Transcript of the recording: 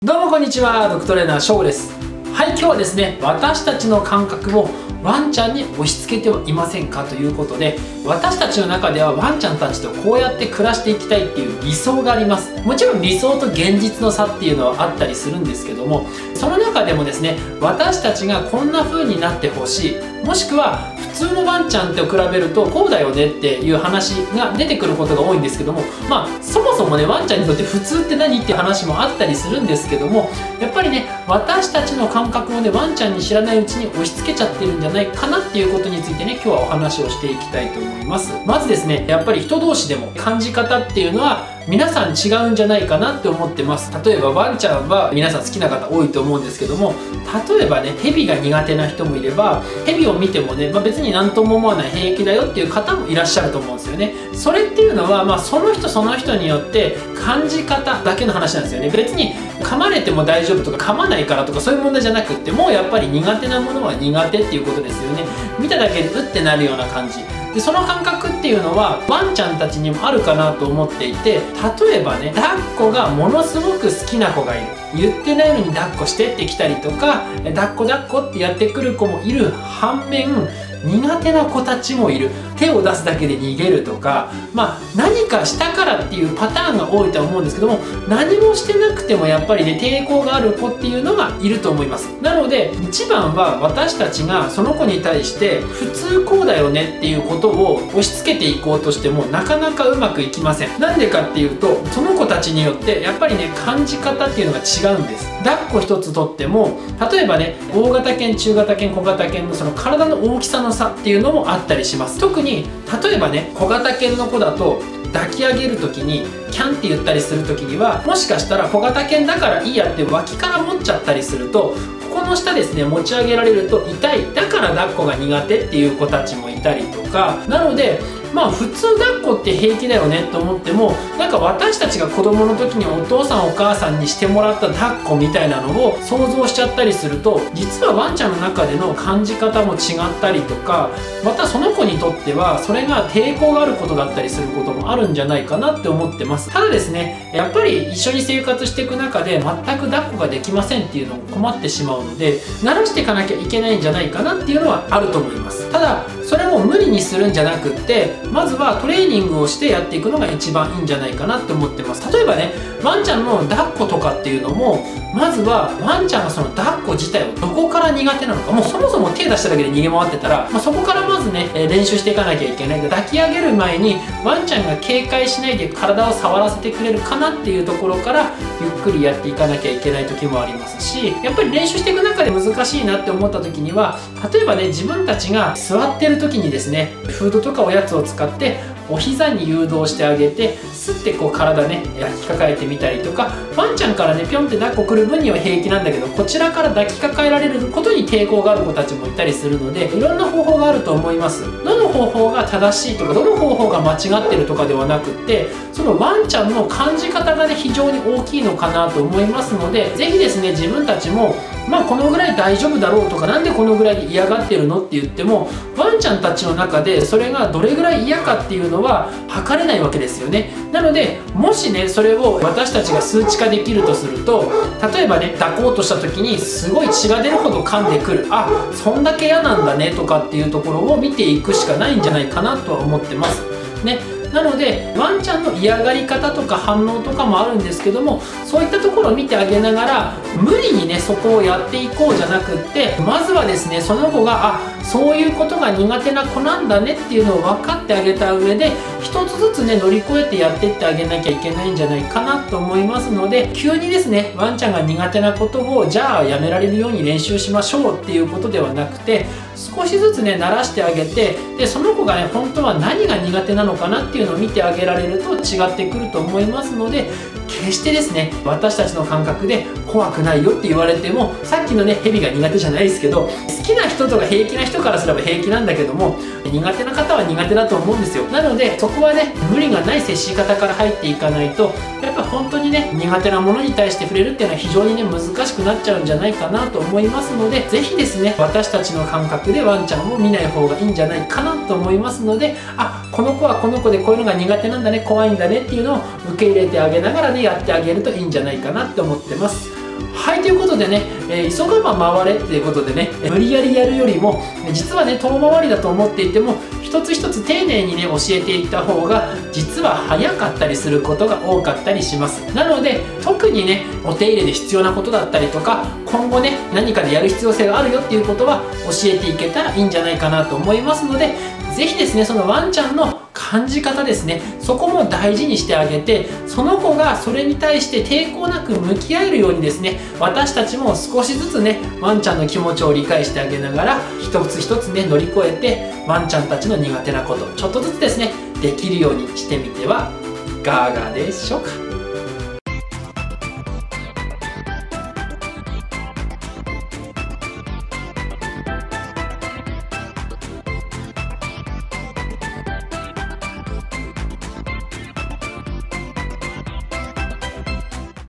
どうもこんにちは、ドッグトレーナーショウです。はい、今日はですね、私たちの感覚をワンちゃんに押し付けてはいませんかということで、私たちの中ではワンちゃんたちとこうやって暮らしていきたいっていう理想があります。もちろん理想と現実の差っていうのはあったりするんですけども、その中でもですね、私たちがこんな風になってほしい、もしくは普通のワンちゃんと比べるとこうだよねっていう話が出てくることが多いんですけども、そもそもね、ワンちゃんにとって普通って何っていう話もあったりするんですけども、やっぱりね、私たちの感覚をね、ワンちゃんに知らないうちに押し付けちゃってるんじゃないかなっていうことについてね、今日はお話をしていきたいと思います。まずですね、やっぱり人同士でも感じ方っていうのは皆さん違うんじゃないかなって思ってます。例えばワンちゃんは皆さん好きな方多いと思うんですけども、例えばね、ヘビが苦手な人もいれば、ヘビを見てもね、別に何とも思わない平気だよっていう方もいらっしゃると思うんですよね。それっていうのは、その人その人によって感じ方だけの話なんですよね。別に噛まれても大丈夫とか噛まないからとかそういう問題じゃなくって、もうやっぱり苦手なものは苦手っていうことですよね。見ただけでうってなるような感じで、その感覚っていうのはワンちゃんたちにもあるかなと思っていて、例えばね、抱っこがものすごく好きな子がいる、言ってないのに抱っこしてってきたりとか、抱っこ抱っこってやってくる子もいる反面、苦手な子たちもいる。手を出すだけで逃げるとか、何かしたからっていうパターンが多いとは思うんですけども、何もしてなくてもやっぱりね、抵抗がある子っていうのがいると思います。なので一番は私たちがその子に対して普通こうだよねっていうことを押し付けていこうとしてもなかなかうまくいきません。なんでかっていうと、その子たちによってやっぱりね、感じ方っていうのが違うんです。抱っこ一つとっても、例えばね、大型犬、中型犬、小型犬のその体の大きさの差っていうのもあったりします。特に例えばね、小型犬の子だと抱き上げる時にキャンって言ったりする時には、もしかしたら小型犬だからいいやって脇から持っちゃったりすると、ここの下ですね、持ち上げられると痛い、だから抱っこが苦手っていう子たちもいたりとか、なので普通抱っこって平気だよねと思っても、なんか私たちが子供の時にお父さんお母さんにしてもらった抱っこみたいなのを想像しちゃったりすると、実はワンちゃんの中での感じ方も違ったりとか、またその子にとってはそれが抵抗があることだったりすることもあるんじゃないかなって思ってます。ただですね、やっぱり一緒に生活していく中で全く抱っこができませんっていうのも困ってしまうので、慣らしていかなきゃいけないんじゃないかなっていうのはあると思います。ただそれを無理にするんじゃなくって、まずはトレーニングをしてやっていくのが一番いいんじゃないかなって思ってます。例えばね、ワンちゃんの抱っことかっていうのも、まずはワンちゃんがその抱っこ自体をどこから苦手なのか、もうそもそも手出しただけで逃げ回ってたら、そこからまずね、練習していかなきゃいけない。抱き上げる前にワンちゃんが警戒しないで体を触らせてくれるかなっていうところからゆっくりやっていかなきゃいけない時もありますし、やっぱり練習していく中で難しいなって思った時には、例えばね、自分たちが座ってる時にですね、フードとかおやつを使ってお膝に誘導してあげて、スッてこう体ね、抱きかかえてみたりとか、ワンちゃんからね、ピョンって抱っこ来る分には平気なんだけど、こちらから抱きかかえられることに抵抗がある子たちもいたりするので、いろんな方法があると思います。どの方法が正しいとか、どの方法が間違ってるとかではなくって、そのワンちゃんの感じ方がね、非常に大きいのかなと思いますので、是非ですね、自分たちもこのぐらい大丈夫だろうとか、なんでこのぐらいで嫌がってるのって言っても、ワンちゃんたちの中でそれがどれぐらい嫌かっていうのは測れないわけですよね。なのでもしね、それを私たちが数値化できるとすると、例えばね、抱こうとした時にすごい血が出るほど噛んでくる、あ、そんだけ嫌なんだねとかっていうところを見ていくしかないんじゃないかなとは思ってますね。なのでワンちゃんの嫌がり方とか反応とかもあるんですけども、そういったところを見てあげながら、無理にねそこをやっていこうじゃなくって、まずはですね、その子がそういうことが苦手な子なんだねっていうのを分かってあげた上で、一つずつね乗り越えてやっていってあげなきゃいけないんじゃないかなと思いますので、急にですねワンちゃんが苦手なことをじゃあやめられるように練習しましょうっていうことではなくて、少しずつね慣らしてあげて、でその子がね本当は何が苦手なのかなっていうのを見てあげられると違ってくると思いますので、決してですね私たちの感覚で怖くないよって言われても、さっきのねヘビが苦手じゃないですけど、好きな人とか平気な人からすれば平気なんだけども、苦手な方は苦手だと思うんですよ。なのでそこはね無理がない接し方から入っていかないと、やっぱ本当にね苦手なものに対して触れるっていうのは非常にね難しくなっちゃうんじゃないかなと思いますので、是非ですね私たちの感覚でワンちゃんを見ない方がいいんじゃないかなと思いますので、この子はこの子でこういうのが苦手なんだね、怖いんだねっていうのを受け入れてあげながらねやってあげるといいんじゃないかなって思ってます。 はい、ということでね、急がば回れっていうことでね、無理やりやるよりも実はね遠回りだと思っていても一つ一つ丁寧にね教えていった方が実は早かったりすることが多かったりします。なので特にねお手入れで必要なことだったりとか今後ね何かでやる必要性があるよっていうことは教えていけたらいいんじゃないかなと思いますので、是非ですねそのワンちゃんの感じ方ですね、そこも大事にしてあげて、その子がそれに対して抵抗なく向き合えるようにですね、私たちも少しずつねワンちゃんの気持ちを理解してあげながら一つ一つね乗り越えてワンちゃんたちの苦手なことちょっとずつですねできるようにしてみてはいかがでしょうか。